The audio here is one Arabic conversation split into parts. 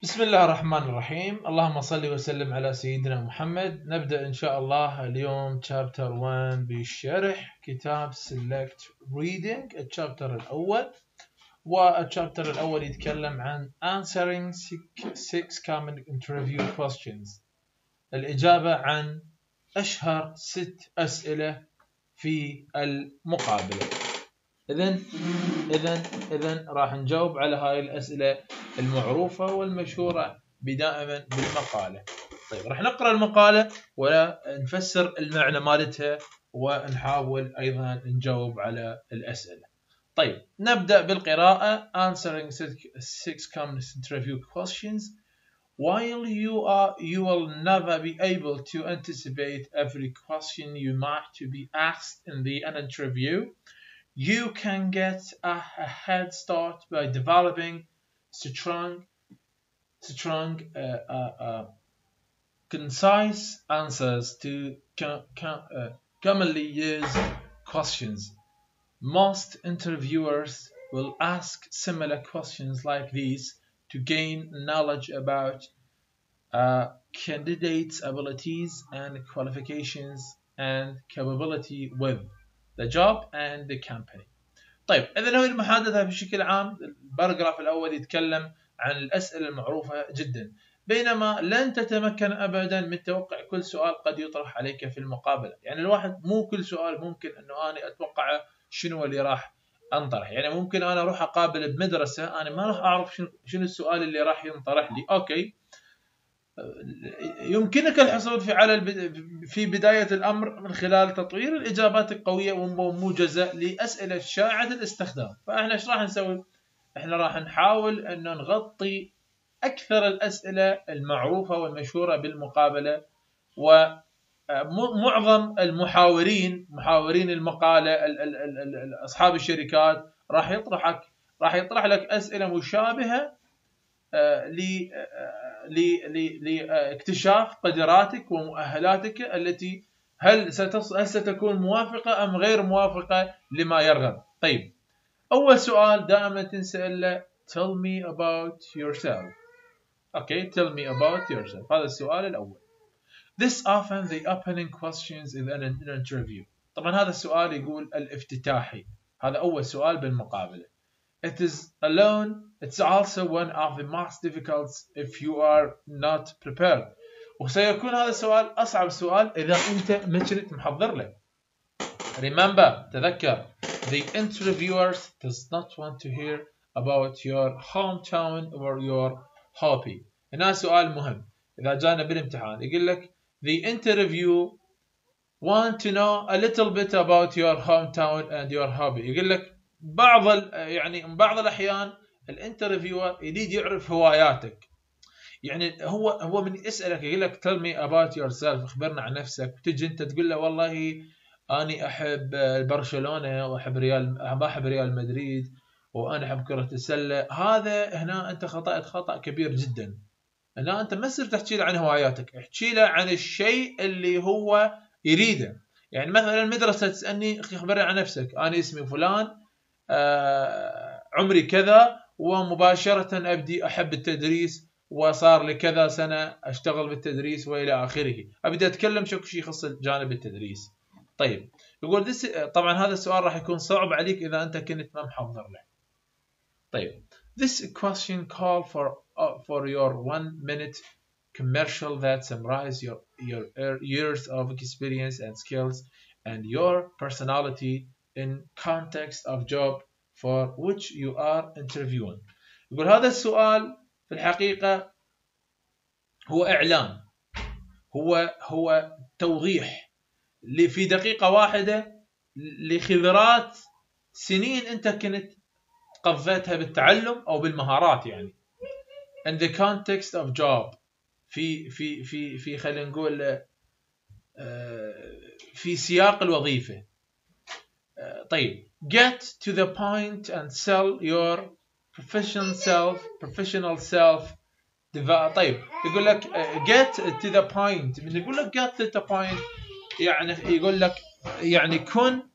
بسم الله الرحمن الرحيم. اللهم صل وسلم على سيدنا محمد. نبدأ إن شاء الله اليوم chapter 1 بشرح كتاب Select Reading. الشابتر الأول، والشابتر الأول يتكلم عن answering 6 common interview questions، الإجابة عن أشهر 6 أسئلة في المقابلة. إذن راح نجاوب على هاي الأسئلة المعروفة والمشهورة دائما بالمقالة. طيب، راح نقرأ المقالة ولا نفسر المعنى مالتها ونحاول أيضا نجاوب على الأسئلة. طيب، نبدأ بالقراءة. Answering 6 common interview questions. While you will never be able to anticipate every question you might be asked in an interview, you can get a head start by developing strong, concise answers to commonly used questions. Most interviewers will ask similar questions like these to gain knowledge about candidates' abilities and qualifications and capability with the job and the company. طيب، إذن هو المحادثة بشكل عام. الباراجراف الأول يتكلم عن الأسئلة المعروفة جدا، بينما لن تتمكن أبدا من توقع كل سؤال قد يطرح عليك في المقابلة. يعني الواحد مو كل سؤال ممكن أنه أنا أتوقع شنو اللي راح أنطرح. يعني ممكن أنا أروح أقابل بمدرسة أنا ما راح أعرف شنو السؤال اللي راح ينطرح لي. أوكي، يمكنك الحصول في بداية الأمر من خلال تطوير الإجابات القوية والموجزة لأسئلة شائعة الاستخدام. فإحنا إيش راح نسوي؟ إحنا راح نحاول أن نغطي أكثر الأسئلة المعروفة والمشهورة بالمقابلة، ومعظم محاورين المقالة أصحاب الشركات راح يطرح لك أسئلة مشابهة لاكتشاف قدراتك ومؤهلاتك التي هل ستكون موافقة أم غير موافقة لما يرغب. طيب، أول سؤال دائما تنسأله tell me about yourself. Okay, tell me about yourself. هذا السؤال الأول. This often the opening questions in an interview. طبعا هذا السؤال يقول الافتتاحي، هذا أول سؤال بالمقابلة. It is alone. It's also one of the most difficult if you are not prepared. وسيكون هذا السؤال أصعب سؤال إذا أنت ما كنت محضر له. Remember، تذكر، the interviewers does not want to hear about your hometown or your hobby. هنا سؤال مهم إذا جانا بالامتحان يقول لك the interview want to know a little bit about your hometown and your hobby. يقول لك بعض الأحيان الانترفيور يريد يعرف هواياتك. يعني هو من يسألك يقول لك tell me about yourself، اخبرنا عن نفسك، وتجي انت تقول له والله اني احب برشلونة واحب ريال مدريد وانا احب كرة السلة. هذا هنا انت خطأت خطأ كبير جدا. هنا انت ما تصير تحكي له عن هواياتك، احكي له عن الشيء اللي هو يريده. يعني مثلا المدرسة تسألني اخبرني عن نفسك، انا اسمي فلان، عمري كذا، ومباشرة أبدي أحب التدريس وصار لي كذا سنة أشتغل بالتدريس وإلى آخره. أبدأ أتكلم شيء يخص جانب التدريس. طيب، يقول طبعا هذا السؤال راح يكون صعب عليك إذا أنت كنت ما محضر له. طيب، this question call for your 1-minute commercial that summarize your years of experience and skills and your personality in context of job for which you are interviewing. يقول هذا السؤال في الحقيقة هو إعلان، هو توضيح في دقيقة واحدة لخبرات سنين أنت كنت قضيتها بالتعلم أو بالمهارات. يعني in the context of job، في خلينا نقول في سياق الوظيفة. طيب، get to the point and sell your professional self. طيب، يقول لك get to the point. من يقول لك get to the point يعني يقول لك يعني كن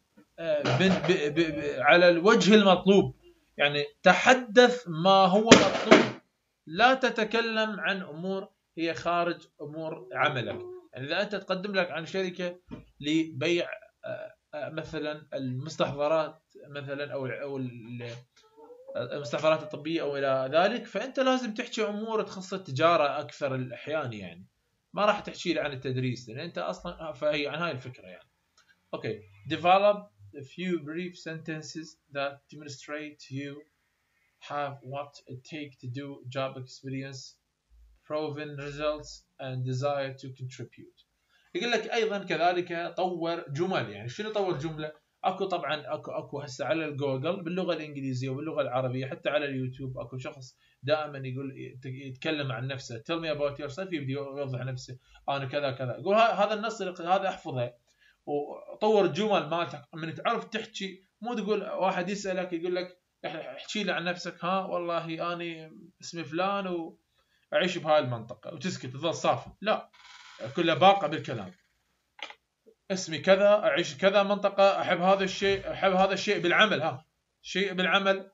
على الوجه المطلوب، يعني تحدث ما هو مطلوب. لا تتكلم عن امور هي خارج امور عملك. يعني اذا انت تقدم لك عن شركه لبيع مثلا المستحضرات مثلا او المستحضرات الطبيه او الى ذلك، فانت لازم تحكي امور تخص التجاره اكثر الاحيان، يعني ما راح تحكي لي عن التدريس لان انت اصلا، فهي عن هاي الفكره يعني. اوكي. develop a few brief sentences that demonstrate you have what it takes to do job experience, proven results and desire to contribute. يقول لك ايضا كذلك طور جمل. يعني شنو طور جمله؟ اكو طبعا اكو هسه على الجوجل باللغه الانجليزيه وباللغه العربيه، حتى على اليوتيوب اكو شخص دائما يقول يتكلم عن نفسه tell me about yourself، يبدي يوضح نفسه انا كذا كذا، يقول هذا النص هذا احفظه وطور الجمل مالتك من تعرف تحكي. مو تقول واحد يسالك يقول لك احكي لي عن نفسك، ها والله اني اسمي فلان واعيش بهاي المنطقه، وتسكت تظل صافي. لا، كله باقه بالكلام. اسمي كذا، اعيش كذا منطقه، احب هذا الشيء، احب هذا الشيء بالعمل، شيء بالعمل،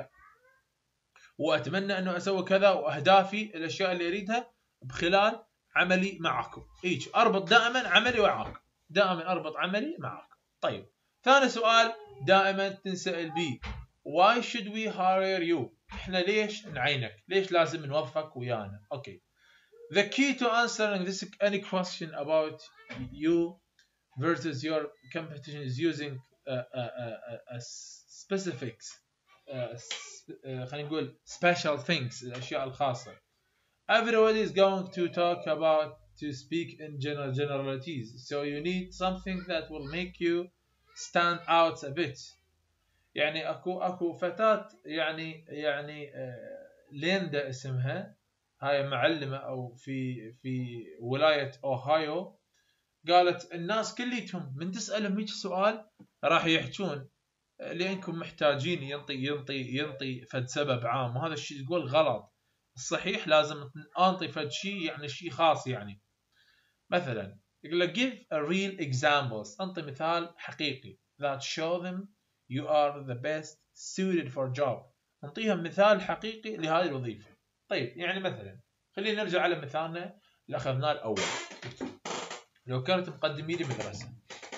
واتمنى انه اسوي كذا، واهدافي الاشياء اللي اريدها بخلال عملي معكم. هيك اربط دائما عملي معاكم، دائما اربط عملي معاكم. طيب، ثاني سؤال دائما تنسأل بيه why should we hire you؟ احنا ليش نعينك؟ ليش لازم نوظفك ويانا؟ اوكي. The key to answering this any question about you versus your competition is using specifics. خلينا نقول special things، الأشياء الخاصة. Everybody is going to talk about to speak in generalities, so you need something that will make you stand out a bit. يعني اكو فتاة يعني ليندا اسمها، هاي معلمة او في ولاية اوهايو، قالت الناس كليتهم من تسألهم هيك سؤال راح يحجون لانكم محتاجين ينطي فد سبب عام، وهذا الشيء تقول غلط. الصحيح لازم انطي فد شيء، يعني شيء خاص. يعني مثلا يقول لك give a real examples، انطي مثال حقيقي that show them you are the best suited for job، انطيهم مثال حقيقي لهذه الوظيفة. طيب يعني مثلا خلينا نرجع على مثالنا اللي اخذناه الاول. لو كانت مقدمين لي مدرسة،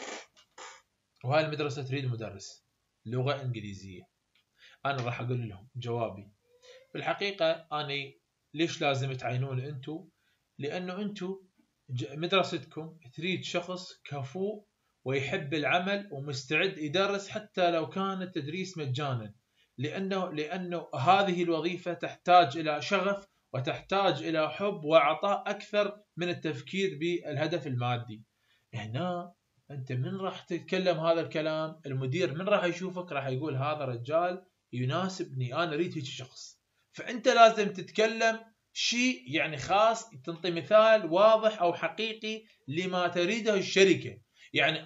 وهاي المدرسة تريد مدرس لغة إنجليزية، أنا راح أقول لهم جوابي بالحقيقة أنا ليش لازم تعينون أنتو؟ لأنه أنتو مدرستكم تريد شخص كفؤ ويحب العمل ومستعد يدرس حتى لو كان التدريس مجانا، لأنه هذه الوظيفة تحتاج إلى شغف وتحتاج إلى حب وعطاء أكثر من التفكير بالهدف المادي. هنا أنت من راح تتكلم هذا الكلام، المدير من راح يشوفك راح يقول هذا رجال يناسبني، أنا أريد هيك شخص. فأنت لازم تتكلم شيء يعني خاص، تنطي مثال واضح أو حقيقي لما تريده الشركة. يعني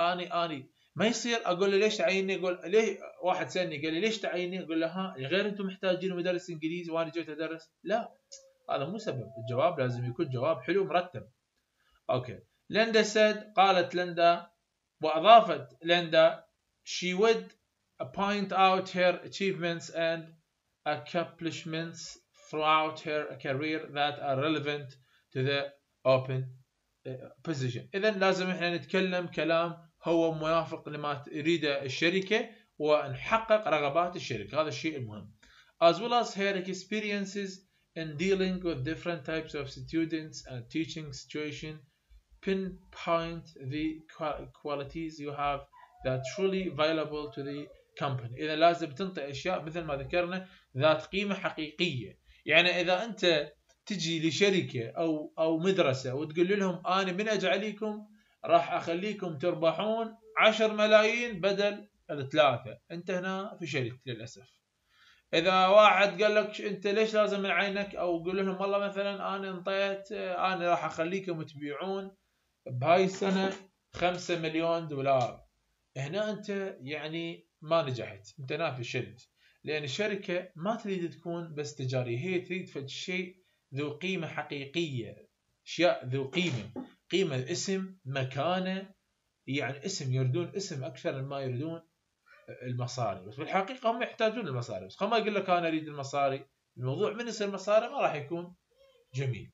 أنا ما يصير أقول له ليش تعيني، يقول ليه واحد سألني قال لي ليش تعيني، أقول له ها غير أنتم محتاجين مدرس إنجليزي وأنا جيت أدرس؟ لا، هذا مو سبب. الجواب لازم يكون جواب حلو مرتب. أوكي. ليندا قالت ليندا وأضافت ليندا she would point out her achievements and accomplishments throughout her career that are relevant to the open position. إذا لازم إحنا نتكلم كلام هو موافق لما تريده الشركة ونحقق رغبات الشركة، هذا الشيء المهم. As well as her experiences in dealing with different types of students and teaching situation, pinpoint the qualities you have that truly valuable to the company. إذا لازم تنطي أشياء مثل ما ذكرنا ذات قيمة حقيقية. يعني إذا أنت تجي لشركة أو مدرسة وتقول لهم أنا من أجعليكم راح أخليكم تربحون 10 ملايين بدل 3، أنت هنا فشلت للأسف. إذا واحد قال لك أنت ليش لازم نعينك، أو قول لهم والله مثلا أنا انطيت أنا راح أخليكم تبيعون بهاي السنة 5 مليون دولار، هنا أنت يعني ما نجحت، أنت هنا فشلت. لأن الشركة ما تريد تكون بس تجارية، هي تريد فد شيء ذو قيمة حقيقية، أشياء ذو قيمة اسم، مكانة. يعني اسم، يردون اسم أكثر مما يردون المصاري. بس بالحقيقة هم يحتاجون المصاري، بس ما يقول لك أنا أريد المصاري، الموضوع من يصير مصاري ما راح يكون جميل.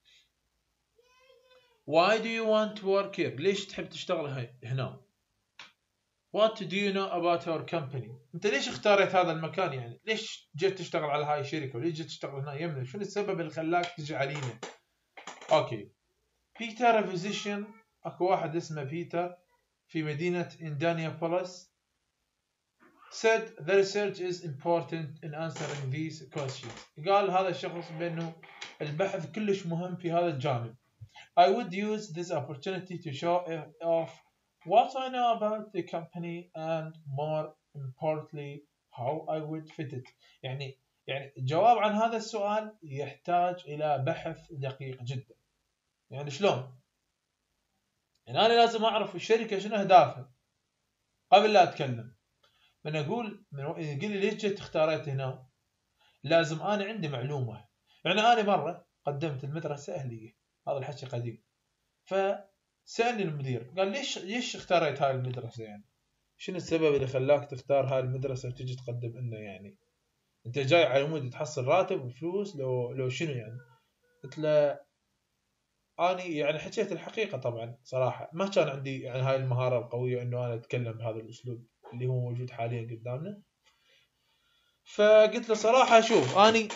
Why do you want to work here؟ ليش تحب تشتغل هنا؟ What do you know about our company؟ أنت ليش اختاريت هذا المكان يعني؟ ليش جيت تشتغل على هاي الشركة؟ وليش جيت تشتغل هنا يمنا؟ شنو السبب اللي خلاك تجي علينا؟ أوكي. بيتر a physician، أكو واحد اسمه بيتر في مدينة إنديانابوليس said the research is important in answering these questions. قال هذا الشخص بأنه البحث كلش مهم في هذا الجانب. I would use this opportunity to show off what I know about the company and more importantly how I would fit it. يعني الجواب عن هذا السؤال يحتاج إلى بحث دقيق جدا. يعني شلون؟ يعني أنا لازم أعرف الشركة شنو أهدافها قبل لا أتكلم. من أقول يقول لي ليش جيت اختاريت هنا؟ لازم أنا عندي معلومة. يعني أنا مرة قدمت المدرسة أهلية، هذا الحكي قديم. فسألني المدير قال ليش اختاريت هاي المدرسة؟ يعني شنو السبب اللي خلاك تختار هاي المدرسة وتجي تقدم لنا؟ يعني أنت جاي على مود تحصل راتب وفلوس لو شنو يعني؟ قلت له أني يعني حكيت الحقيقة طبعا صراحة، ما كان عندي يعني هاي المهارة القوية إنه أنا أتكلم بهذا الأسلوب اللي هو موجود حاليا قدامنا. فقلت له صراحة شوف أني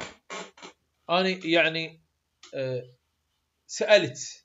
يعني سألت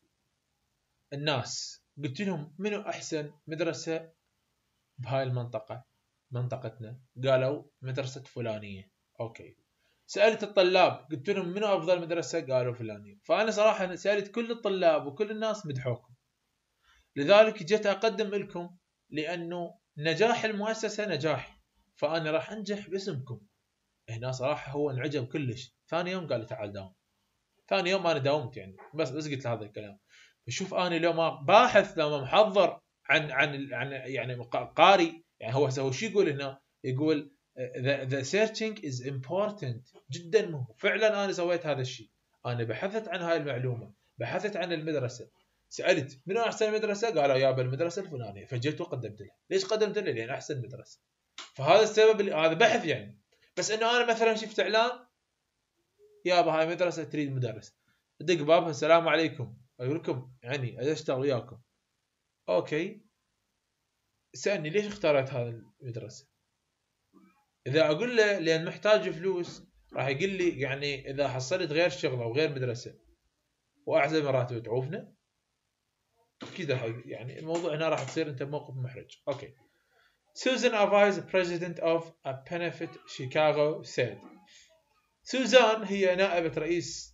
الناس قلت لهم منو أحسن مدرسة بهاي المنطقة منطقتنا؟ قالوا مدرسة فلانية. أوكي. سألت الطلاب قلت لهم منو أفضل مدرسة؟ قالوا فلانية. فأنا صراحة سألت كل الطلاب وكل الناس مدحوكم، لذلك جيت أقدم لكم لأنه نجاح المؤسسة نجاحي، فأنا راح أنجح باسمكم. هنا صراحة هو انعجب كلش. ثاني يوم قال تعال داوم. ثاني يوم أنا داومت يعني بس قلت له هذا الكلام. فشوف أنا لو ما باحث، لو ما محضر عن يعني قاري، يعني هو شو يقول هنا؟ يقول the searching is important، جدا مهم. فعلا أنا سويت هذا الشيء. أنا بحثت عن هاي المعلومة، بحثت عن المدرسة، سألت منو أحسن مدرسة؟ قالوا يابا المدرسة الفلانية. فجيت وقدمت لها. ليش قدمت لها؟ لأن أحسن مدرسة. فهذا السبب هذا بحث يعني. بس إنه أنا مثلا شفت إعلان يابا هاي مدرسة تريد مدرس، أدق بابها السلام عليكم أقول لكم يعني أشتغل وياكم. أوكي. سألني ليش اختاريت هذه المدرسة؟ إذا أقول له لأن محتاج فلوس راح يقول لي يعني إذا حصلت غير شغلة وغير مدرسة وأعلى مراتب تعوفنا كذا، يعني الموضوع هنا راح تصير أنت بموقف محرج. أوكي. Susan Avai, the president of a benefit Chicago said. سوزان هي نائبة رئيس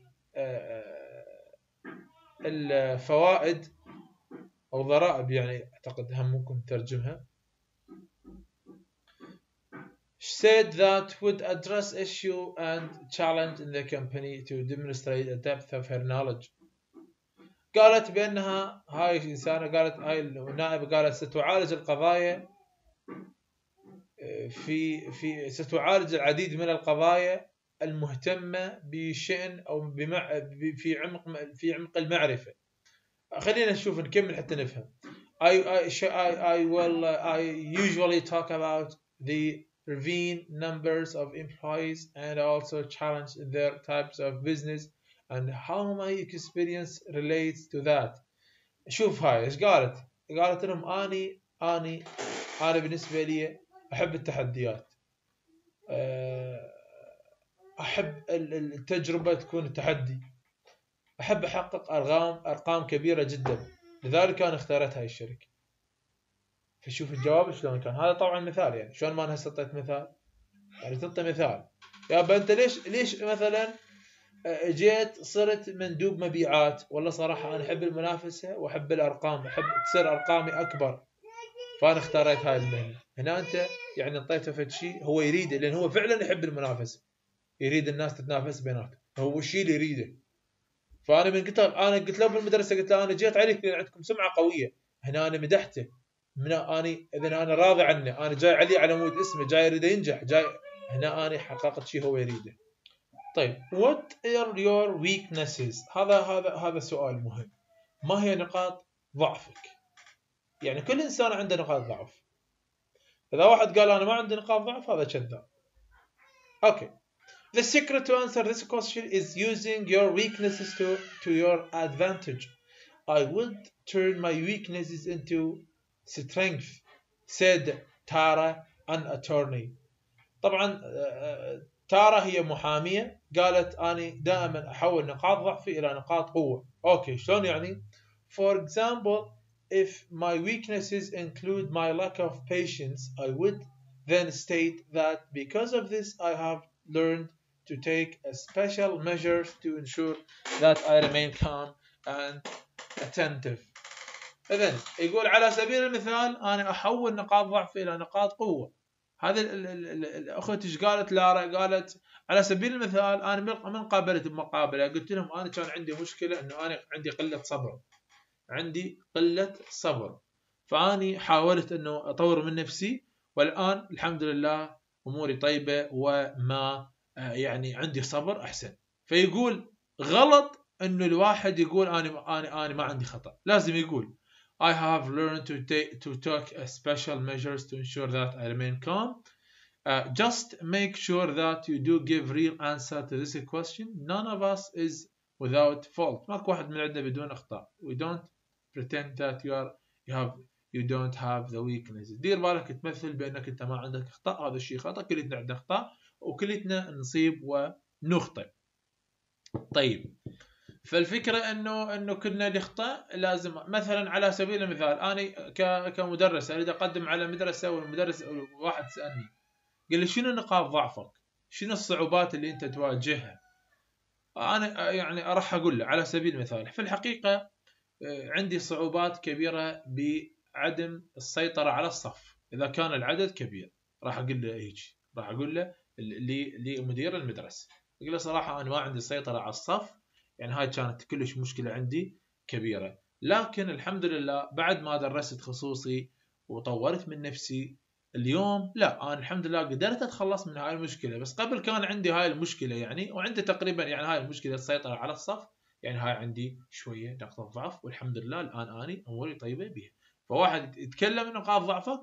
الفوائد أو ضرائب، يعني أعتقد هم ممكن ترجمها. She said that would address issue and challenge in the company to demonstrate the depth of her knowledge. قالت بأنها هاي الإنسانة، قالت هاي النائبة قالت ستعالج القضايا ستعالج العديد من القضايا المهتمة بشأن أو في عمق المعرفة. خلينا نشوف نكمل حتى نفهم. I usually talk about the varying numbers of employees and also challenge their types of business and how my experience relates to that. شوف هاي ايش قالت؟ قالت لهم أنا بالنسبة لي أحب التحديات، أحب التجربة تكون تحدي، أحب أحقق أرقام كبيرة جدا، لذلك أنا اختارت هاي الشركة. فشوف الجواب شلون كان. هذا طبعا مثال، يعني شلون ما أنا هسه أعطيت مثال، يعني تعطي مثال. يا أنت ليش مثلا جيت صرت مندوب مبيعات؟ والله صراحة أنا أحب المنافسة وأحب الأرقام، أحب تصير أرقامي أكبر، فأنا اختاريت هاي المهنة. هنا أنت يعني انطيته فد شيء هو يريده، لأن هو فعلا يحب المنافسة، يريد الناس تتنافس بيناتهم، هو الشيء اللي يريده. فأنا أنا قلت له بالمدرسة، قلت له أنا جيت عليك لأن عندكم سمعة قوية. هنا أنا مدحته، إذا أنا راضي عنه، أنا جاي عليه على مود اسمه، جاي يريده ينجح، جاي هنا أنا حققت شيء هو يريده. طيب what are your weaknesses؟ هذا سؤال مهم. ما هي نقاط ضعفك؟ يعني كل إنسان عنده نقاط ضعف. إذا واحد قال أنا ما عندي نقاط ضعف هذا كذاب. أوكي. The secret to answer this question is using your weaknesses to your advantage. I would turn my weaknesses into strength, said Tara, an attorney. طبعا تارا هي محامية، قالت أنا دائما أحول نقاط ضعفي إلى نقاط قوة. أوكي، شلون يعني؟ For example, if my weaknesses include my lack of patience, I would then state that because of this I have learned to take special measures to ensure that I remain calm and attentive. إذن يقول على سبيل المثال أنا أحول نقاط ضعفي إلى نقاط قوة. هذا الأخت إيش قالت لارا؟ قالت على سبيل المثال أنا من قابلت بمقابلة قلت لهم أنا كان عندي مشكلة إنه أنا عندي قلة صبر، عندي قلة صبر، فأني حاولت إنه أطور من نفسي، والآن الحمد لله أموري طيبة وما يعني عندي صبر أحسن. فيقول غلط إنه الواحد يقول أنا ما عندي خطأ، لازم يقول I have learned to take special measures to ensure that I remain calm. Just make sure that you do give real answer to this question. None of us is without fault. ماكو واحد من عندنا بدون أخطاء. We don't pretend that you don't have the weaknesses. دير بالك تمثل بأنك أنت ما عندك أخطاء، هذا الشيء خطأ، كلنا عندنا أخطاء وكلنا نصيب ونخطئ. طيب، فالفكرة انه كنا نخطأ، لازم مثلا على سبيل المثال انا كمدرس اريد اقدم على مدرسة، والمدرس واحد سألني قال لي شنو نقاط ضعفك؟ شنو الصعوبات اللي انت تواجهها؟ انا يعني راح اقول له على سبيل المثال في الحقيقة عندي صعوبات كبيرة بعدم السيطرة على الصف. اذا كان العدد كبير راح اقول له هيك، راح اقول له لمدير المدرسة، اقول له صراحة انا ما عندي سيطرة على الصف، يعني هاي كانت كلش مشكلة عندي كبيرة، لكن الحمد لله بعد ما درست خصوصي وطورت من نفسي اليوم لا أنا الحمد لله قدرت أتخلص من هاي المشكلة. بس قبل كان عندي هاي المشكلة يعني، وعندي تقريبا يعني هاي المشكلة السيطرة على الصف، يعني هاي عندي شوية نقطة ضعف، والحمد لله الآن أنا أموري طيبة بها. فواحد يتكلم نقاط ضعفك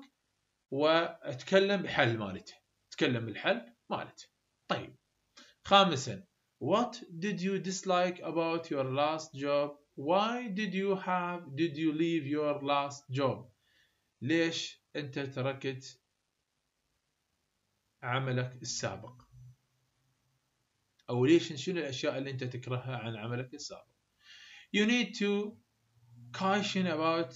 واتكلم بحل مالته، تكلم بالحل مالته. طيب، خامسا What did you dislike about your last job? Why did you leave your last job? ليش أنت تركت عملك السابق؟ أو ليش شنو الأشياء اللي أنت تكرهها عن عملك السابق؟ You need to caution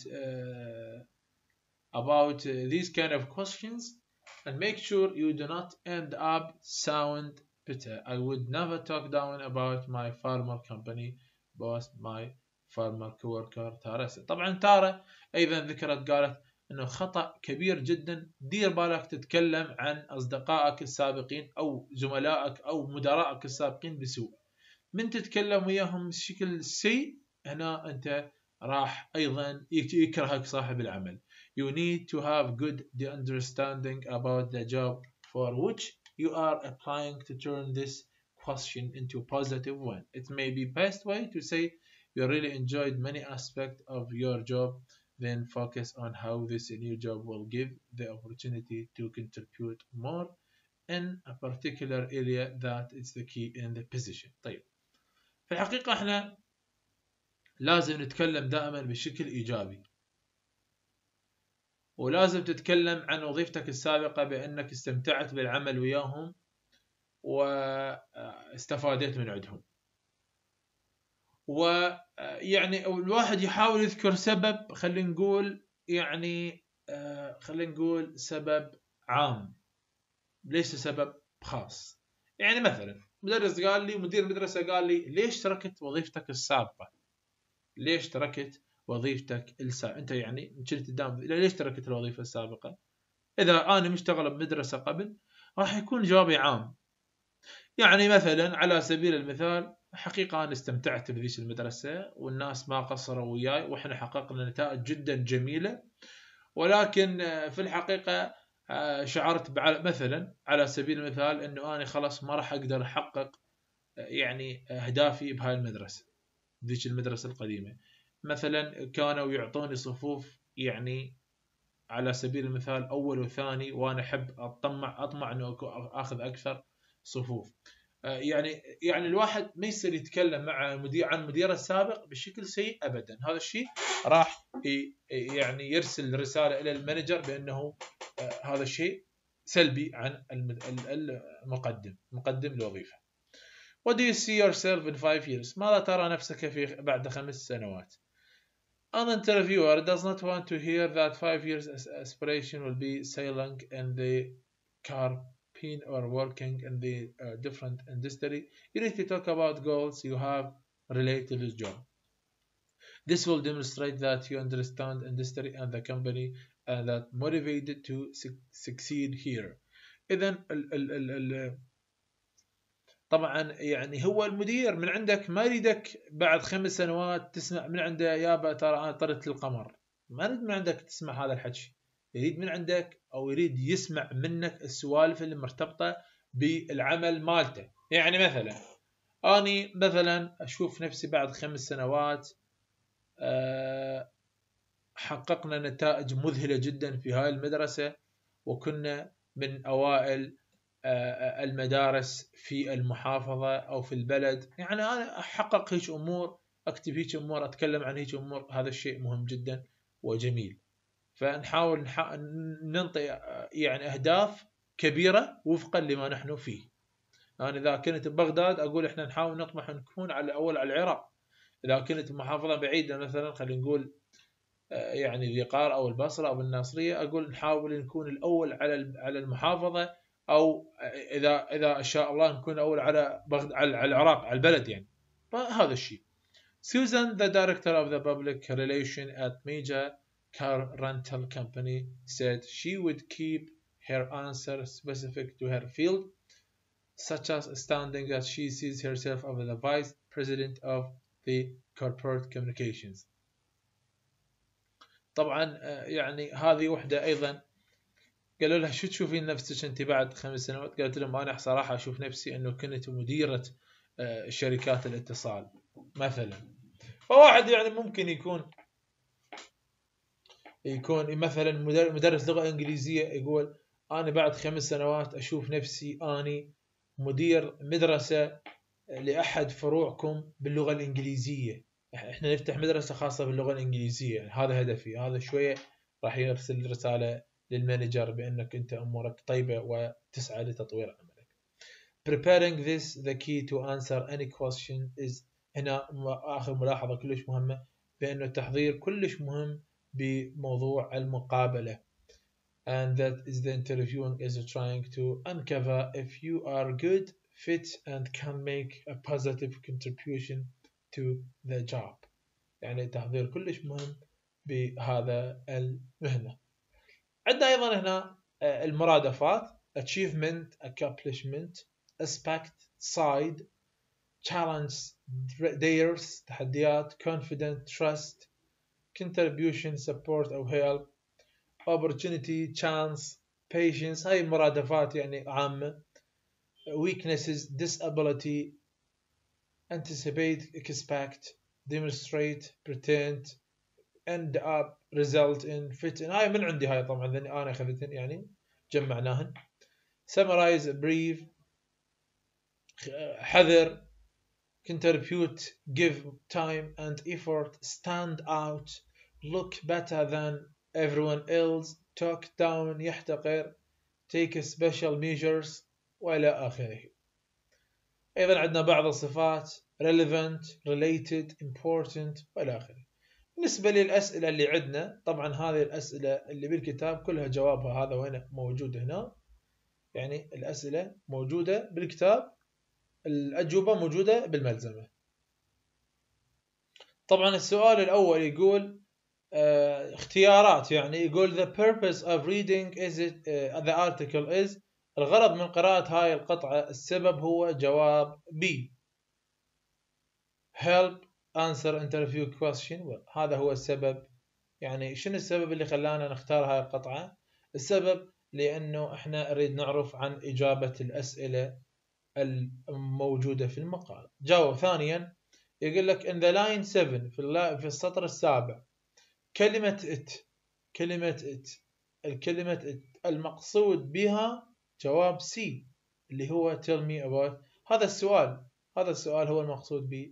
about these kind of questions and make sure you do not end up sound bitter. I would never talk down about my former company boss, my former coworker تارا. طبعا تارا أيضا ذكرت قالت أنه خطأ كبير جدا دير بالك تتكلم عن أصدقائك السابقين أو زملائك أو مدراءك السابقين بسوء. من تتكلم وياهم بشكل سيء هنا أنت راح أيضا يكرهك صاحب العمل. You need to have good understanding about the job for which you are applying to turn this question into a positive one. It may be best way to say you really enjoyed many aspects of your job, then focus on how this new job will give the opportunity to contribute more in a particular area that is the key in the position. طيب، في الحقيقة احنا لازم نتكلم دائما بشكل إيجابي، ولازم تتكلم عن وظيفتك السابقة بأنك استمتعت بالعمل وياهم واستفادت من عندهم. ويعني الواحد يحاول يذكر سبب، خلينا نقول سبب عام ليس سبب خاص. يعني مثلا مدرس قال لي، مدير المدرسة قال لي ليش تركت وظيفتك السابقة؟ ليش تركت وظيفتك السابقة؟ أنت يعني كنت قدام ليش تركت الوظيفة السابقة؟ إذا أنا مشتغل بمدرسة قبل راح يكون جوابي عام. يعني مثلا على سبيل المثال حقيقة أنا استمتعت بذيش المدرسة والناس ما قصروا وياي وإحنا حققنا نتائج جدا جميلة، ولكن في الحقيقة شعرت مثلا على سبيل المثال أنه أنا خلاص ما راح أقدر أحقق يعني أهدافي بهاي المدرسة، ذيك المدرسة القديمة. مثلا كانوا يعطوني صفوف يعني على سبيل المثال أول وثاني، وأنا أحب أطمع أنه أخذ أكثر صفوف. يعني الواحد ما يصير يتكلم مع عن مديره السابق بشكل سيء ابدا. هذا الشيء راح يعني يرسل رساله الى المانجر بانه هذا الشيء سلبي عن مقدم الوظيفه. What do you see yourself in 5 years? ماذا ترى نفسك بعد 5 سنوات؟ An interviewer does not want to hear that 5 years aspiration will be sailing in the carpine or working in the different industry. You need to talk about goals you have related to this job. This will demonstrate that you understand industry and the company and that motivated to succeed here. إذن طبعا يعني هو المدير من عندك ما يريدك بعد 5 سنوات تسمع من عنده يابا ترى انا طرت للقمر. ما يريد من عندك تسمع هذا الحكي، يريد من عندك او يريد يسمع منك السوالف اللي مرتبطه بالعمل مالته. يعني مثلا اني مثلا اشوف نفسي بعد 5 سنوات حققنا نتائج مذهله جدا في هاي المدرسه وكنا من اوائل المدارس في المحافظة أو في البلد. يعني أنا أحقق هيك أمور، أكتب هيك أمور، أتكلم عن هيك أمور. هذا الشيء مهم جدا وجميل. فنحاول ننطي يعني أهداف كبيرة وفقا لما نحن فيه. أنا إذا كنت ببغداد أقول إحنا نحاول نطمح نكون على أول على العراق. إذا كنت محافظة بعيدة مثلا خلينا نقول يعني ذي قار أو البصرة أو الناصرية أقول نحاول نكون الأول على المحافظة، أو إذا شاء الله نكون أول على العراق على البلد يعني. فهذا الشيء. Susan, the director of the public relation at major car rental company, said she would keep her answer specific to her field, such as standing that she sees herself as the vice president of the corporate communications. طبعا يعني هذه وحدة أيضا قالوا لها شو تشوفين نفسك أنت بعد 5 سنوات؟ قالت لهم أنا صراحة أشوف نفسي أنه كنت مديرة شركات الاتصال مثلا. فواحد يعني ممكن يكون مثلا مدرس لغة إنجليزية يقول أنا بعد 5 سنوات أشوف نفسي أني مدير مدرسة لأحد فروعكم باللغة الإنجليزية. إحنا نفتح مدرسة خاصة باللغة الإنجليزية، يعني هذا هدفي. هذا شوية راح يرسل رسالة للمانجر بأنك أنت أمورك طيبة وتسعى لتطوير عملك. Preparing this the key to answer any question is. هنا آخر ملاحظة كلش مهمة، بأنه التحضير كلش مهم بموضوع المقابلة. And that is the interviewing is trying to uncover if you are good fit and can make a positive contribution to the job. يعني التحضير كلش مهم بهذا المهنة. عندنا أيضا هنا المرادفات achievement, accomplishment, aspect, side, challenge, dares تحديات, confident, trust, contribution, support أو help, opportunity, chance, patience. هاي المرادفات يعني عامة. weaknesses, disability, anticipate, expect, demonstrate, pretend, end up, result in, fit in. هاي من عندي هاي طبعا لأني أنا أخذتهن يعني جمعناهن. summarize, brief, حذر, contribute, give time and effort, stand out, look better than everyone else, talk down, يحتقر, take special measures وإلى آخره. أيضا عندنا بعض الصفات relevant, related, important وإلى آخره. بالنسبة للأسئلة اللي عندنا طبعا هذه الأسئلة اللي بالكتاب كلها جوابها هذا وين موجود هنا. يعني الأسئلة موجودة بالكتاب، الأجوبة موجودة بالملزمة. طبعا السؤال الأول يقول اختيارات، يعني يقول the purpose of reading is it, the article is. الغرض من قراءة هاي القطعة السبب هو جواب B. help answer interview question. هذا هو السبب. يعني شنو السبب اللي خلانا نختار هاي القطعة؟ السبب لأنه احنا نريد نعرف عن إجابة الأسئلة الموجودة في المقال. جاوب. ثانيا يقول لك in the line 7 في السطر السابع كلمة it الكلمة it المقصود بها جواب C اللي هو tell me about. هذا السؤال هو المقصود به.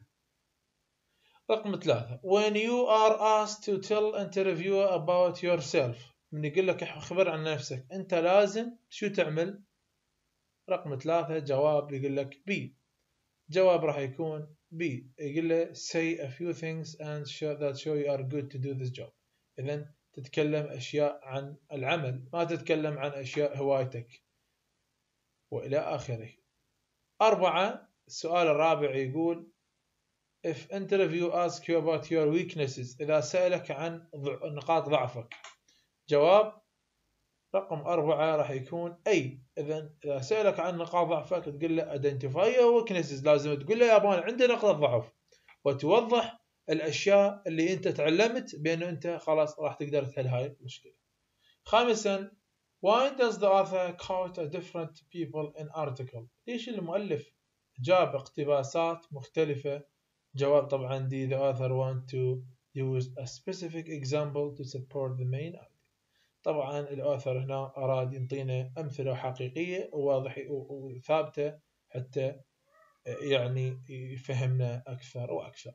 رقم 3 when you are asked to tell interviewer about yourself، من يقول لك اخبر عن نفسك انت لازم شو تعمل؟ رقم 3 جواب يقول لك B، جواب راح يكون B، يقول له say a few things and show you are good to do this job. إذن تتكلم أشياء عن العمل، ما تتكلم عن أشياء هوايتك وإلى آخره. 4 السؤال الرابع يقول if interview ask you about your weaknesses، إذا سألك عن نقاط ضعفك، جواب رقم 4 راح يكون أي. إذا سألك عن نقاط ضعفك تقول له identify your weaknesses، لازم تقول له يابان عندي نقطة ضعف، وتوضح الأشياء اللي أنت تعلمت بأنه أنت خلاص راح تقدر تحل هاي المشكلة. 5 why does the author quote a different people in article؟ ليش المؤلف جاب اقتباسات مختلفة؟ جواب طبعا دي the author want to use a specific example to support the main idea. طبعا الأوثر هنا أراد ينطينا أمثلة حقيقية وواضحة وثابتة حتى يعني يفهمنا أكثر وأكثر.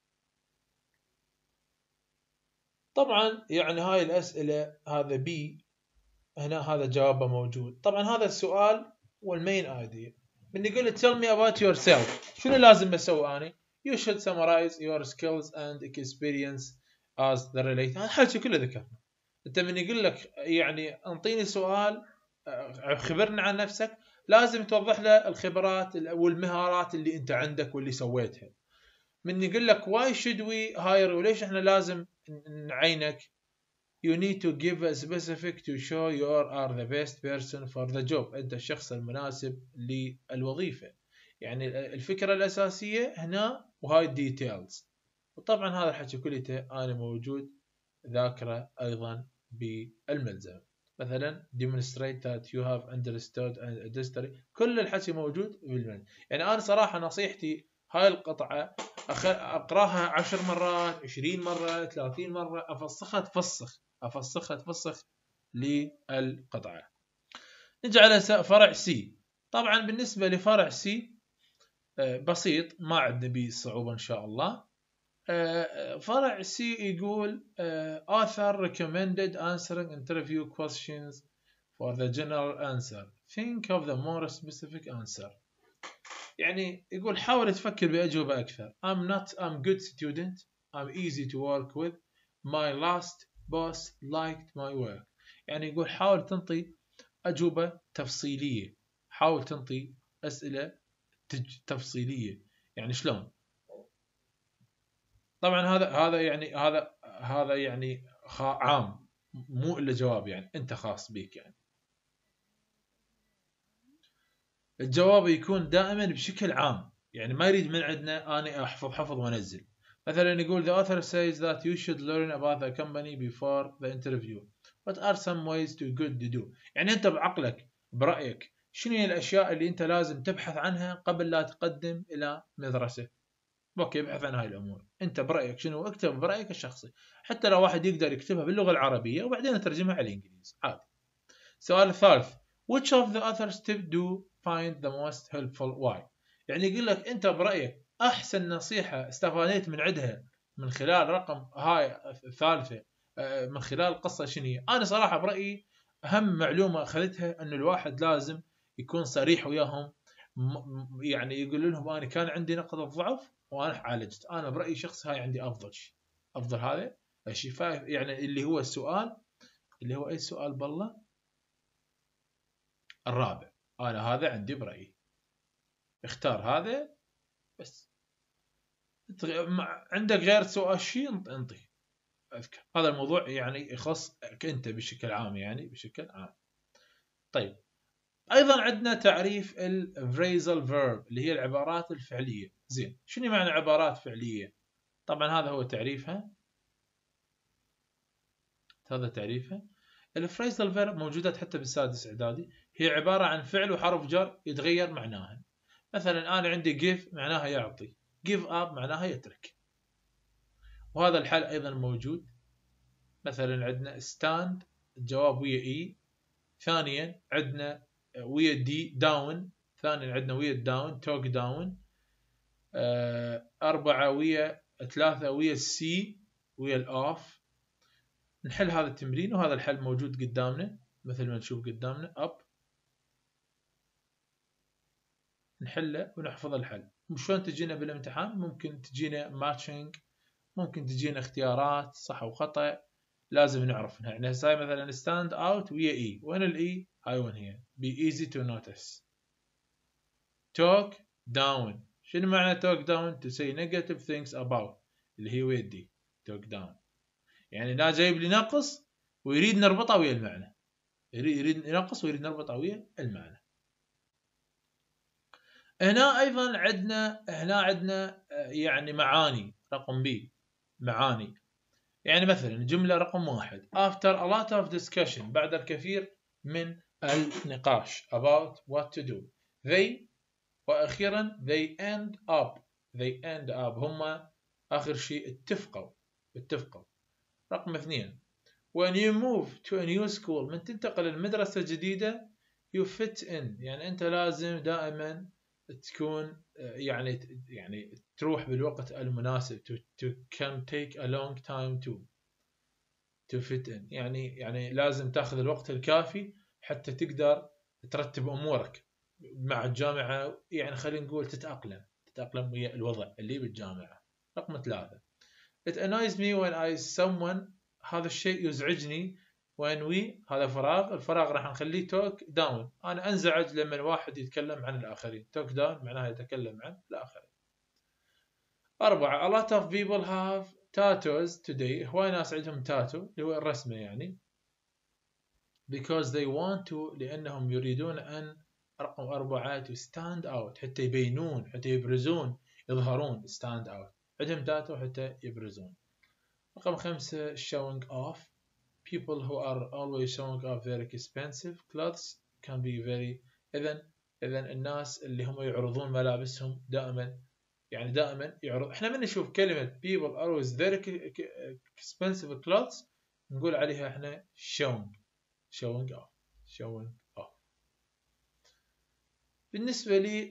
طبعا يعني هاي الأسئلة هذا بي هنا هذا جوابه موجود. طبعا هذا السؤال والمين ايديا من يقول tell me about yourself، شنو لازم أسوي أنا؟ you should summarize your skills and experience as the relate. هذا الحكي كله ذكرنا. انت من يقول لك يعني انطيني سؤال خبرنا عن نفسك، لازم توضح له الخبرات والمهارات اللي انت عندك واللي سويتها. من يقول لك why should we hire، وليش احنا لازم نعينك، you need to give a specific to show you are the best person for the job، انت الشخص المناسب للوظيفة. يعني الفكرة الأساسية هنا وهاي الديتيلز. وطبعا هذا الحكي كله أنا موجود ذاكرة أيضا بالملزمة، مثلا demonstrate that you have understood and history، كل الحكي موجود بالملزمة. يعني أنا صراحة نصيحتي هاي القطعة أقراها 10 مرات 20 مرة 30 مرة، أفسخها تفسخ للقطعة. نجي على فرع سي. طبعا بالنسبة لفرع سي بسيط، ما عندنا به صعوبة إن شاء الله. فرع سي يقول author recommended answering interview questions for the general answer. Think of the more specific answer. يعني يقول حاول تفكر بأجوبة أكثر. I'm good student. I'm easy to work with. My last boss liked my work. يعني يقول حاول تنطي أجوبة تفصيلية، حاول تنطي أسئلة تفصيلية. يعني شلون؟ طبعا هذا يعني عام، مو إلا جواب يعني أنت خاص بيك. يعني الجواب يكون دائما بشكل عام، يعني ما يريد من عندنا أنا أحفظ وأنزل. مثلا يقول the author says that you should learn about the company before the interview. What are some ways to good to do؟ يعني أنت بعقلك برأيك شنو هي الأشياء اللي أنت لازم تبحث عنها قبل لا تقدم إلى مدرسة؟ اوكي ابحث عن هاي الامور، انت برايك شنو، اكتب برايك الشخصي، حتى لو واحد يقدر يكتبها باللغه العربيه وبعدين اترجمها على الانجليزي عادي. السؤال الثالث which of the other steps do find the most helpful why؟ يعني يقول لك انت برايك احسن نصيحه استفاديت من عندها من خلال رقم هاي الثالثه من خلال القصه شنو هي؟ انا صراحه برايي اهم معلومه اخذتها انه الواحد لازم يكون صريح وياهم، يعني يقول لهم انا كان عندي نقطه ضعف وانا عالجت. انا برايي شخص هاي عندي افضل شيء، افضل هذا الشيء. يعني اللي هو السؤال اللي هو اي سؤال بالله الرابع، انا هذا عندي برايي، اختار هذا بس. عندك غير سؤال شيء انطي اذكر. هذا الموضوع يعني يخصك انت بشكل عام، يعني بشكل عام. طيب ايضا عندنا تعريف الفريزل فيرب اللي هي العبارات الفعليه. زين شنو معنى عبارات فعليه؟ طبعا هذا هو تعريفها، هذا تعريفها. الفريزل فيرب موجودات حتى بالسادس اعدادي، هي عباره عن فعل وحرف جر يتغير معناها. مثلا انا عندي give معناها يعطي، give up معناها يترك. وهذا الحال ايضا موجود. مثلا عندنا stand الجواب ويا e. ثانيا عندنا ويا دي down ثانيا عندنا ويا الداون توك داون. 4 ويا 3 ويا السي ويا الأوف. نحل هذا التمرين وهذا الحل موجود قدامنا مثل ما نشوف قدامنا up. نحله ونحفظ الحل. شلون تجينا بالامتحان؟ ممكن تجينا ماتشنج، ممكن تجينا اختيارات صح وخطأ، لازم نعرفها. يعني هسه مثلا stand out ويا E، وين الإي؟ هاي وين هي؟ be easy to notice. talk down، شنو معنى talk down؟ to say negative things about، اللي هي ويا D talk down. يعني لا جايب لي نقص ويريد نربطه ويا المعنى، يريد ينقص ويريد نربطه ويا المعنى. هنا ايضا عندنا يعني معاني. رقم B معاني. يعني مثلا جملة رقم 1 after a lot of discussion، بعد الكثير من النقاش about what to do they، وأخيرا they end up هم آخر شيء اتفقوا. رقم 2 when you move to a new school، من تنتقل لمدرسة جديدة you fit in، يعني أنت لازم دائما تكون يعني تروح بالوقت المناسب to can take a long time to fit in، يعني لازم تاخذ الوقت الكافي حتى تقدر ترتب أمورك مع الجامعة، يعني خلينا نقول تتأقلم ويا الوضع اللي بالجامعة. رقم 3 it annoys me when someone، هذا الشيء يزعجني when we، هذا الفراغ راح نخليه talk down، أنا أنزعج لما الواحد يتكلم عن الآخرين. talk down معناها يتكلم عن الآخرين. 4 a lot of people have tattoos today، هواي ناس عندهم تاتو اللي هو الرسمة يعني because they want to، لأنهم يريدون أن، رقم 4 to stand out، حتى يبينون، حتى يبرزون، يظهرون stand out، عندهم تاتو حتى يبرزون. رقم 5 showing off people who are always showing off their expensive clothes can be very، إذن الناس اللي هم يعرضون ملابسهم دائما، يعني دائما يعرض. احنا من نشوف كلمة people always their expensive clothes نقول عليها احنا showing off. بالنسبة لي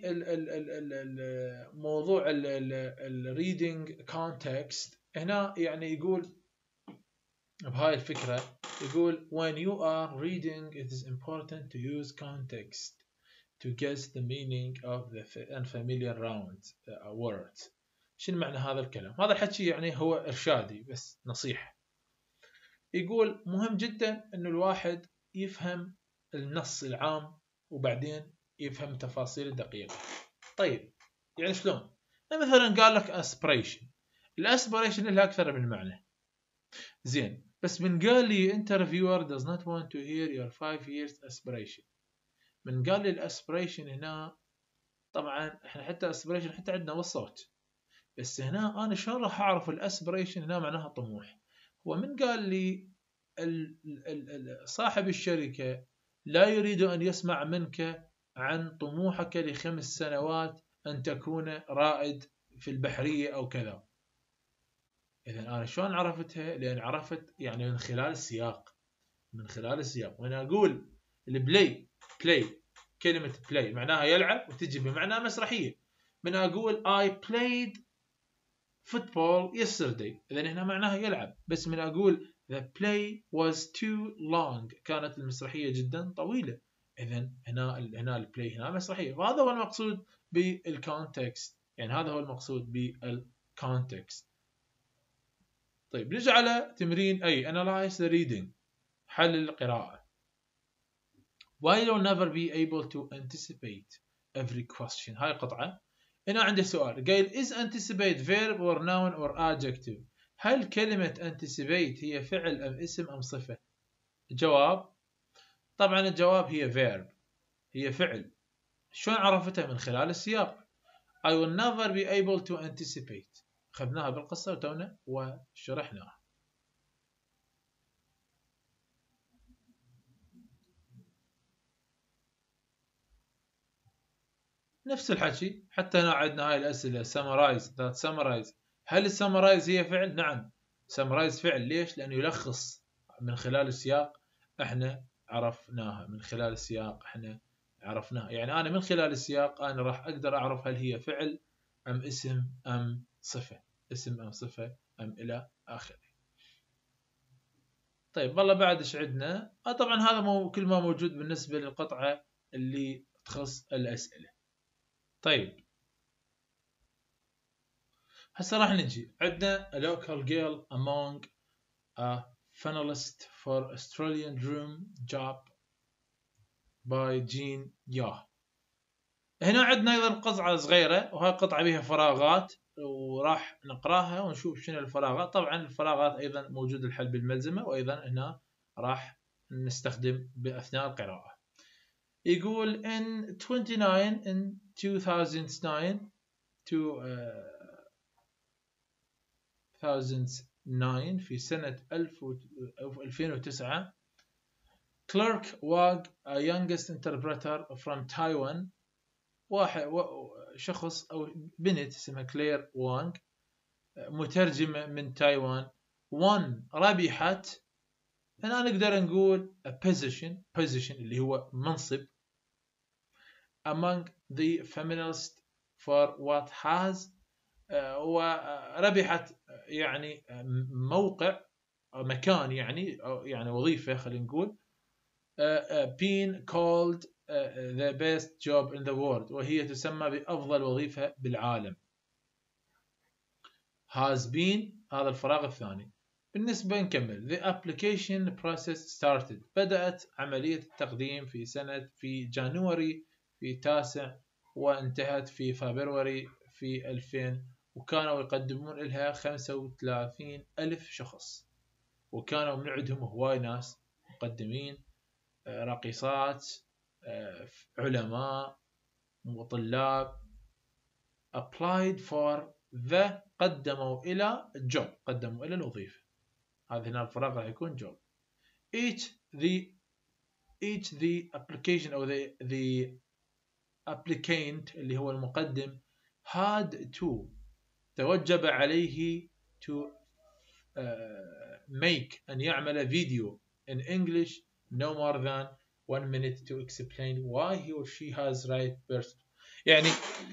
موضوع reading context هنا، يعني يقول بهاي الفكرة، يقول when you are reading it is important to use context to guess the meaning of the unfamiliar words. شنو معنى هذا الكلام؟ هذا الحكي يعني هو إرشادي بس نصيحة. يقول مهم جدا إنه الواحد يفهم النص العام وبعدين يفهم تفاصيل الدقيقة. طيب يعني شلون؟ مثلا قال لك aspiration، الاسبريشن لها أكثر من معنى. زين، بس من قال لي interviewer does not want to hear your 5 years aspiration، من قال لي الاسبريشن هنا، طبعا احنا حتى اسبريشن حتى عندنا والصوت، بس هنا انا شلون راح اعرف الاسبريشن هنا معناها طموح؟ هو من قال لي صاحب الشركة لا يريد ان يسمع منك عن طموحك ل5 سنوات ان تكون رائد في البحرية او كذا. اذا انا شلون عرفتها؟ لان عرفت يعني من خلال السياق، وأنا أقول البلاي كلمة play معناها يلعب وتجي بمعنى مسرحية. من أقول I played football yesterday، إذن هنا معناها يلعب. بس من أقول the play was too long، كانت المسرحية جدا طويلة، إذن هنا البلاي هنا مسرحية. وهذا هو المقصود بالcontext، يعني هذا هو المقصود بالcontext. طيب نجي على تمرين أي analyze the reading، حل القراءة. Why you'll never be able to anticipate every question. هاي قطعة. هنا عندي سؤال قايل is anticipate verb or noun or adjective، هل كلمة anticipate هي فعل أم اسم أم صفة؟ الجواب طبعا الجواب هي verb، هي فعل. شلون عرفتها؟ من خلال السياق. I will never be able to anticipate، أخذناها بالقصة وتونا وشرحناها. نفس الحكي، حتى هنا عندنا هاي الأسئلة summarize. هل السمرايز هي فعل؟ نعم، summarize فعل. ليش؟ لأنه يلخص. من خلال السياق احنا عرفناها، عرفناه. يعني أنا من خلال السياق أنا راح أقدر أعرف هل هي فعل أم اسم أم صفة، اسم أم صفة أم إلى آخره. طيب والله بعد ايش عندنا؟ طبعا هذا كل ما موجود بالنسبة للقطعة اللي تخص الأسئلة. طيب هسه راح نجي عندنا a local girl among a finalist for Australian dream job by Jean Yah. هنا عندنا ايضا قطعة صغيرة، وهاي قطعة بها فراغات وراح نقراها ونشوف شنو الفراغات. طبعا الفراغات ايضا موجود الحل بالملزمة، وايضا هنا راح نستخدم باثناء القراءة. يقول in 2009 في سنة 2009 Clark Wang, a youngest interpreter from Taiwan، شخص أو بنت اسمها كلير وانغ، مترجمة من تايوان، ربحت، هنا نقدر نقول a position اللي هو منصب among the feminists for what has، وربحت يعني موقع مكان، يعني وظيفة خلينا نقول being called the best job in the world، وهي تسمى بأفضل وظيفة بالعالم. has been هذا الفراغ الثاني. بالنسبة نكمل the application process started، بدأت عملية التقديم في جانوري في 9 وانتهت في فبراير في 2000، وكانوا يقدمون لها 35,000 شخص، وكانوا من عندهم هواي ناس مقدمين، راقصات، علماء وطلاب. applied for the قدموا إلى job، قدموا إلى الوظيفة. هذا هنا الفراغ راح يكون job. each the application أو the applicant اللي هو المقدم had to توجب عليه to make أن يعمل فيديو in English no more than 1 minute to explain why he or she has right person. يعني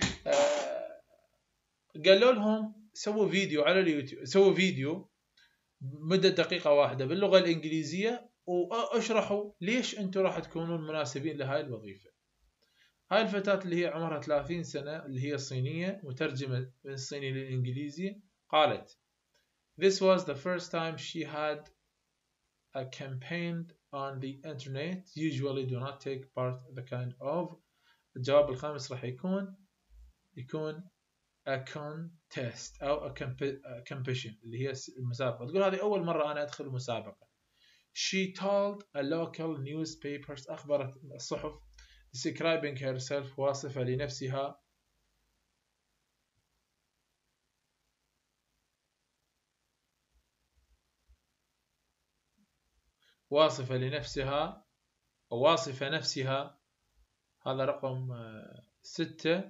قالوا لهم سووا فيديو على اليوتيوب، سووا فيديو مدة دقيقة واحدة باللغة الإنجليزية واشرحوا ليش أنتم راح تكونون مناسبين لهاي الوظيفة. هاي الفتاة اللي هي عمرها 30 سنة اللي هي صينية، مترجمة من الصيني للإنجليزي، قالت This was the first time she had a campaign on the internet. Usually do not take part the kind of. الجواب الخامس راح يكون a contest أو a competition اللي هي المسابقة. تقول هذه أول مرة أنا أدخل مسابقة. She told a local newspapers، أخبرت الصحف، describing herself، واصفة لنفسها، واصفة نفسها. هذا رقم 6.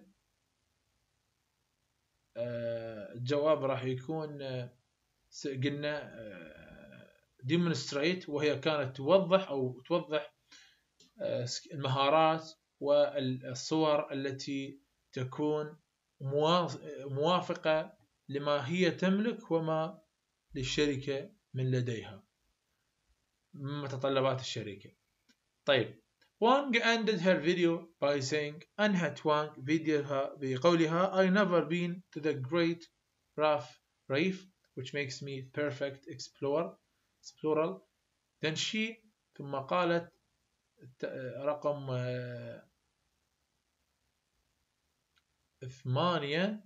الجواب راح يكون قلنا demonstrate، وهي كانت توضح المهارات والصور التي تكون موافقة لما هي تملك وما للشركة من لديها من متطلبات الشركة. طيب Wang ended her video by saying، أنهت وانغ فيديوها بقولها I never been to the great reef which makes me perfect explorer. Then she ثم قالت رقم 8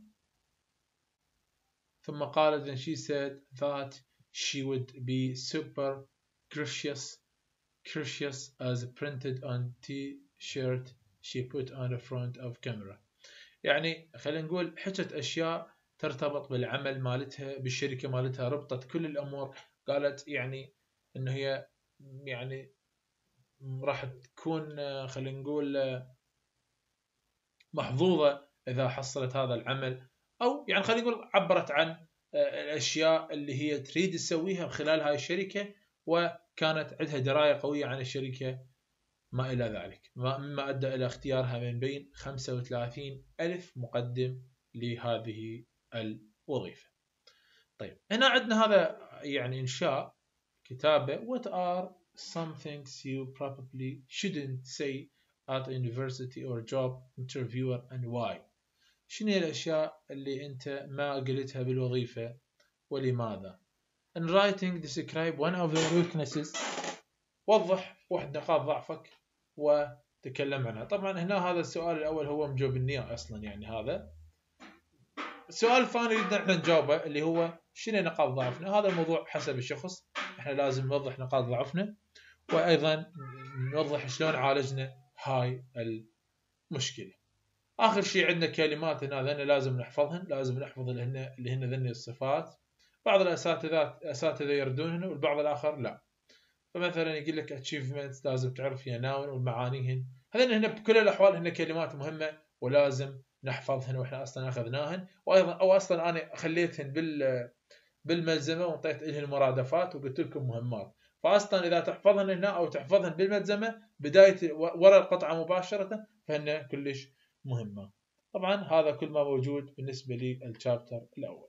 ثم قالت then she said that she would be super gracious as printed on t-shirt she put on the front of camera. يعني خلينا نقول حكت أشياء ترتبط بالعمل مالتها بالشركة مالتها، ربطت كل الأمور، قالت يعني إنه هي يعني راح تكون خلينا نقول محظوظة إذا حصلت هذا العمل، أو يعني خلينا نقول عبرت عن الأشياء اللي هي تريد تسويها خلال هاي الشركة، وكانت عندها دراية قوية عن الشركة ما إلى ذلك، مما أدى إلى اختيارها من بين 35 ألف مقدم لهذه الوظيفة. طيب هنا عندنا هذا يعني إنشاء كتابة what are some things you probably shouldn't say at a university or job interviewer and why. شنو هي الأشياء اللي أنت ما قلتها بالوظيفة ولماذا. in writing describe one of your weaknesses. وضح واحد نقاط ضعفك وتكلم عنها. طبعا هنا هذا السؤال الأول هو مجاوب النية أصلا، يعني هذا السؤال الثاني اللي احنا نجاوبه اللي هو شنو نقاط ضعفنا. هذا الموضوع حسب الشخص، احنا لازم نوضح نقاط ضعفنا وايضا نوضح شلون عالجنا هاي المشكله. اخر شيء عندنا كلمات هنا لازم نحفظهن، لازم نحفظ اللي هن ذني الصفات. بعض الاساتذه يردونهن والبعض الاخر لا. فمثلا يقول لك achievements لازم تعرف هي ناون والمعانيهن، هذين هن بكل الاحوال هن كلمات مهمه ولازم نحفظهن واحنا اصلا اخذناهن، وايضا او اصلا انا خليتهن بالملزمه وانطيت لهن المرادفات وقلت لكم مهمات. فاصلا اذا تحفظهن هنا او تحفظهن بالملزمه بدايه ورا القطعه مباشره فهن كلش مهمه. طبعا هذا كل ما موجود بالنسبه للشابتر الاول.